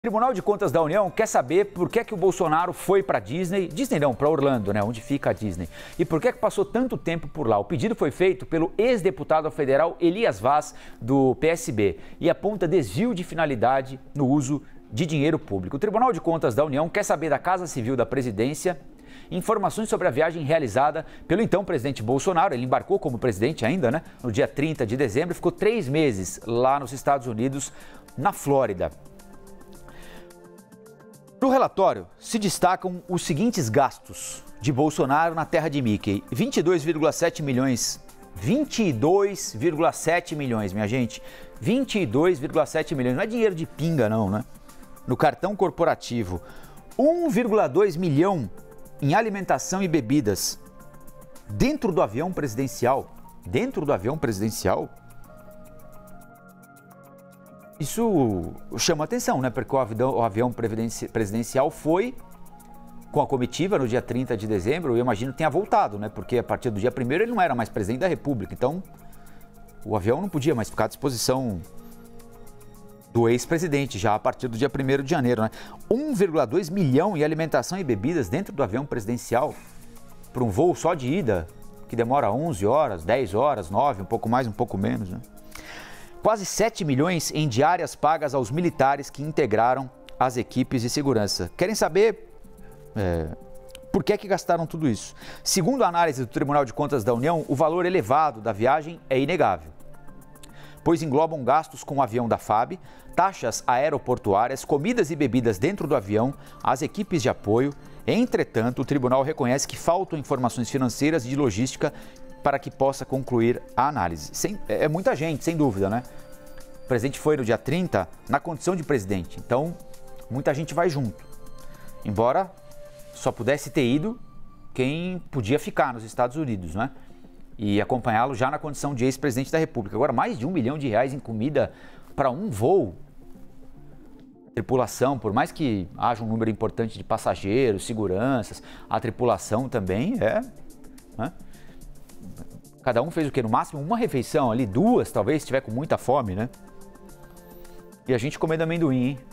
O Tribunal de Contas da União quer saber por que é que o Bolsonaro foi para Disney não, para Orlando, né, onde fica a Disney, e por que é que passou tanto tempo por lá. O pedido foi feito pelo ex-deputado federal Elias Vaz, do PSB, e aponta desvio de finalidade no uso de dinheiro público. O Tribunal de Contas da União quer saber da Casa Civil da Presidência informações sobre a viagem realizada pelo então presidente Bolsonaro. Ele embarcou como presidente ainda, né, no dia 30 de dezembro, ficou 3 meses lá nos Estados Unidos, na Flórida. No relatório se destacam os seguintes gastos de Bolsonaro na terra de Mickey: 22,7 milhões. 22,7 milhões, minha gente. 22,7 milhões. Não é dinheiro de pinga, não, né? No cartão corporativo. 1,2 milhão em alimentação e bebidas. Dentro do avião presidencial. Dentro do avião presidencial. Isso chama atenção, né? Porque o avião presidencial foi com a comitiva no dia 30 de dezembro, eu imagino que tenha voltado, né? Porque a partir do dia 1º ele não era mais presidente da República, então o avião não podia mais ficar à disposição do ex-presidente já a partir do dia 1º de janeiro, né? 1,2 milhão em alimentação e bebidas dentro do avião presidencial para um voo só de ida, que demora 11 horas, 10 horas, 9, um pouco mais, um pouco menos, né? Quase 7 milhões em diárias pagas aos militares que integraram as equipes de segurança. Querem saber por que gastaram tudo isso? Segundo a análise do Tribunal de Contas da União, o valor elevado da viagem é inegável, pois englobam gastos com o avião da FAB, taxas aeroportuárias, comidas e bebidas dentro do avião, as equipes de apoio. Entretanto, o tribunal reconhece que faltam informações financeiras e de logística para que possa concluir a análise. É muita gente, sem dúvida, né? O presidente foi no dia 30 na condição de presidente, então muita gente vai junto. Embora só pudesse ter ido quem podia ficar nos Estados Unidos, né? E acompanhá-lo já na condição de ex-presidente da República. Agora, mais de R$1 milhão em comida para um voo. Tripulação, por mais que haja um número importante de passageiros, seguranças, a tripulação também né? Cada um fez o quê? No máximo uma refeição ali, 2, talvez, se estiver com muita fome, né? E a gente comendo amendoim, hein?